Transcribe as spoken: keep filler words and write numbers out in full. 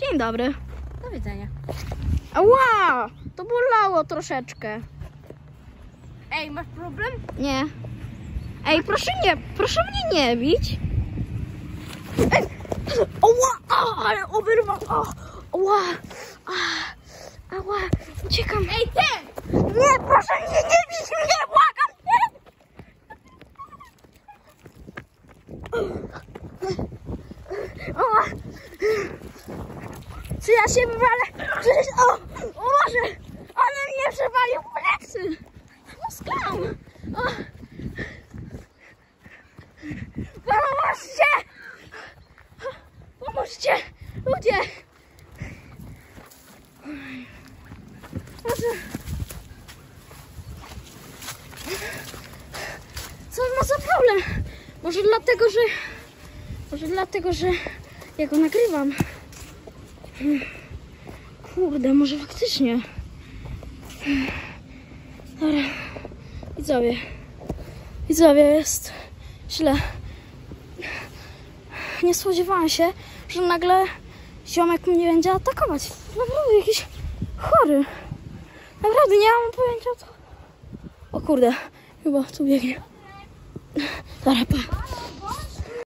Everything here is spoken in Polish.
Dzień dobry. Do widzenia. Ała! To bolało troszeczkę. Ej, masz problem? Nie. Ej, proszę nie, proszę mnie nie bić. Ej! Ała! A, ale oberwał! Ała! A, ała! Uciekam. Ej, ty! Nie, proszę mnie nie bić! Nie, błagam! Nie! Ała! Czy ja się wywalę? Przecież, o! O Boże! Ale mnie przewalił w plecy! Muskam! Pomóżcie! Pomóżcie! Ludzie! Boże! Co ma za problem? Może dlatego, że... Może dlatego, że ja go nagrywam. Kurde, może faktycznie. Dobra. Widzowie. Widzowie, jest źle. Nie spodziewałam się, że nagle ziomek mnie będzie atakować. Naprawdę jakiś chory. Naprawdę nie mam pojęcia co. O kurde, chyba tu biegnie. Dobra, pa.